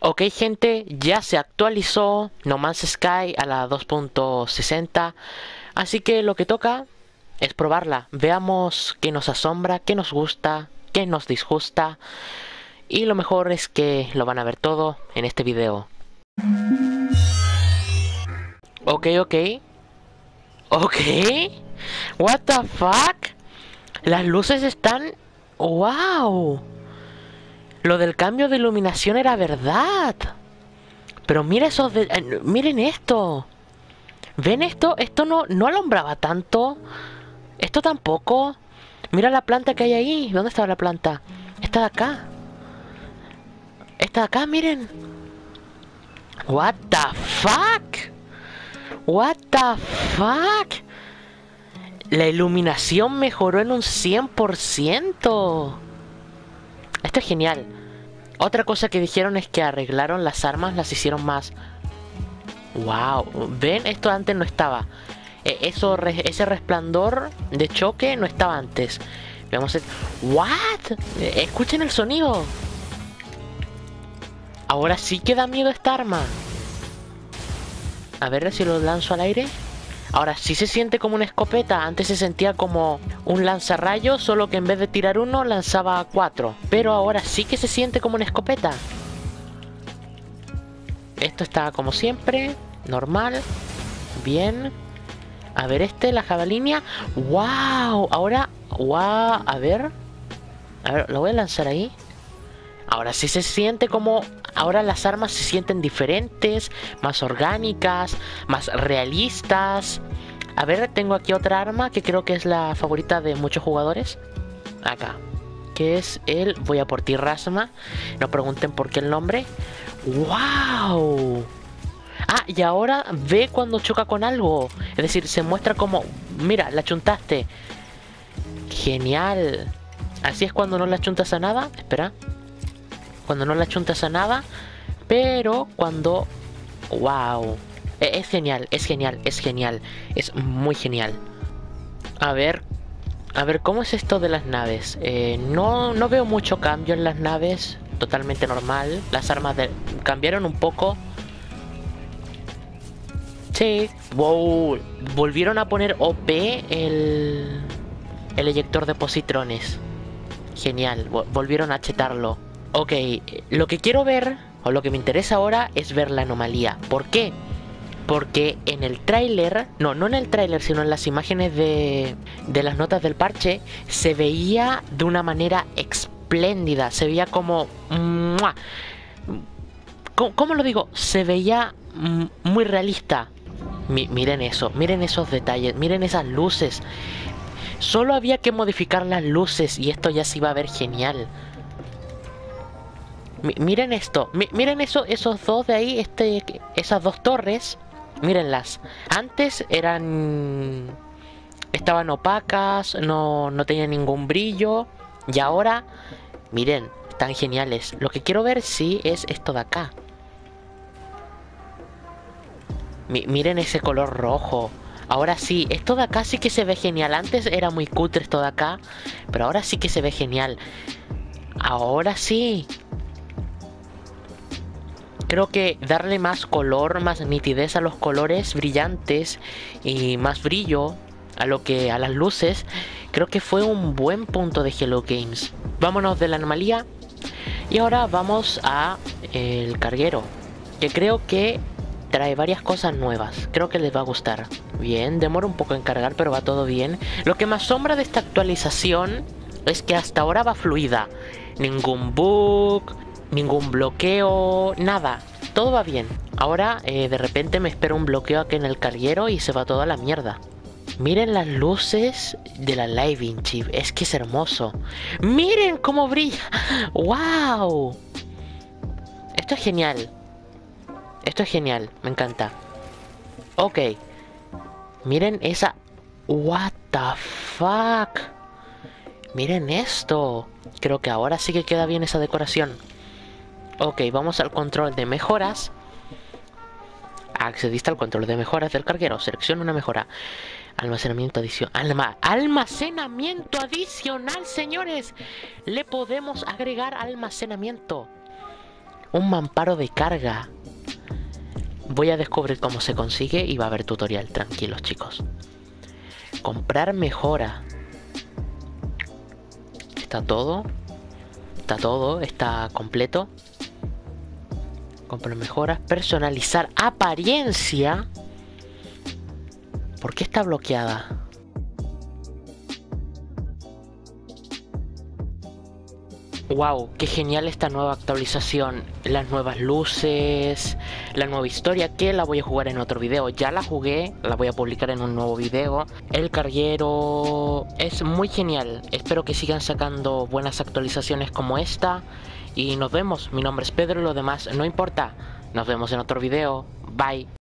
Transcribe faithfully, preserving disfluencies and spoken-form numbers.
Ok, gente, ya se actualizó No Man's Sky a la dos punto sesenta, así que lo que toca es probarla. Veamos qué nos asombra, qué nos gusta, qué nos disgusta, y lo mejor es que lo van a ver todo en este video. Ok, ok. Ok. What the fuck? Las luces están... ¡Wow! Lo del cambio de iluminación era verdad. Pero mira esos de... eh, miren esto. ¿Ven esto? Esto no, no alumbraba tanto. Esto tampoco. Mira la planta que hay ahí. ¿Dónde estaba la planta? Esta de acá. Esta de acá, miren. What the fuck? What the fuck? La iluminación mejoró en un cien por ciento. Esto es genial. Otra cosa que dijeron es que arreglaron las armas, las hicieron más... Wow, ¿ven? Esto antes no estaba. Eh, eso, re ese resplandor de choque no estaba antes. Vamos a... ¿What? Eh, escuchen el sonido. Ahora sí que da miedo esta arma. A ver si lo lanzo al aire. Ahora sí se siente como una escopeta. Antes se sentía como un lanzarrayos, solo que en vez de tirar uno, lanzaba cuatro. Pero ahora sí que se siente como una escopeta. Esto está como siempre, normal. Bien. A ver este, la jabalina. ¡Wow! Ahora, ¡wow! A ver. A ver, lo voy a lanzar ahí. Ahora sí se siente como... Ahora las armas se sienten diferentes, más orgánicas, más realistas. A ver, tengo aquí otra arma que creo que es la favorita de muchos jugadores. Acá. Que es el... Voy a por ti, Rasma. No pregunten por qué el nombre. ¡Wow! Ah, y ahora ve cuando choca con algo. Es decir, se muestra como... Mira, la chuntaste. Genial. Así es cuando no la chuntas a nada. Espera. Cuando no la chuntas a nada. Pero cuando... ¡Wow! Es genial, es genial, es genial. Es muy genial. A ver... A ver, ¿cómo es esto de las naves? Eh, no, no veo mucho cambio en las naves. Totalmente normal. Las armas de... cambiaron un poco. Sí. Wow. Volvieron a poner O P el... el eyector de positrones. Genial. Volvieron a chetarlo. Ok. Lo que quiero ver, o lo que me interesa ahora, es ver la anomalía. ¿Por qué? Porque en el tráiler, no, no en el tráiler, sino en las imágenes de, de las notas del parche, se veía de una manera espléndida. Se veía como... ¡mua! ¿Cómo, cómo lo digo? Se veía muy realista. Mi, miren eso, miren esos detalles, miren esas luces. Solo había que modificar las luces y esto ya se iba a ver genial. Mi, miren esto, mi, miren eso, esos dos de ahí, este, esas dos torres. Mírenlas. Antes eran... Estaban opacas, no, no tenían ningún brillo. Y ahora, miren, están geniales. Lo que quiero ver, sí, es esto de acá. Mi, miren ese color rojo. Ahora sí, esto de acá sí que se ve genial. Antes era muy cutre esto de acá, pero ahora sí que se ve genial. Ahora sí. Creo que darle más color, más nitidez a los colores brillantes y más brillo a lo que a las luces, creo que fue un buen punto de Hello Games. Vámonos de la anomalía y ahora vamos a el carguero, que creo que trae varias cosas nuevas. Creo que les va a gustar. Bien, demora un poco en cargar, pero va todo bien. Lo que me asombra de esta actualización es que hasta ahora va fluida. Ningún bug, ningún bloqueo, nada, todo va bien. Ahora eh, de repente me espero un bloqueo aquí en el carguero y se va toda la mierda. Miren las luces de la Living Chip, es que es hermoso. Miren cómo brilla. ¡Wow! Esto es genial. Esto es genial, me encanta. Ok. Miren esa... What the fuck. Miren esto. Creo que ahora sí que queda bien esa decoración. Ok, vamos al control de mejoras. Accediste al control de mejoras del carguero. Selecciona una mejora. Almacenamiento adicional. Alma almacenamiento adicional, señores. Le podemos agregar almacenamiento. Un mamparo de carga. Voy a descubrir cómo se consigue y va a haber tutorial, tranquilos chicos. Comprar mejora. Está todo. Está todo, está completo. Comprar mejoras. Personalizar apariencia. ¿Por qué está bloqueada? Wow, qué genial esta nueva actualización. Las nuevas luces, la nueva historia, que la voy a jugar en otro video. Ya la jugué, la voy a publicar en un nuevo video. El carguero es muy genial. Espero que sigan sacando buenas actualizaciones como esta. Y nos vemos. Mi nombre es Pedro y lo demás no importa. Nos vemos en otro video. Bye.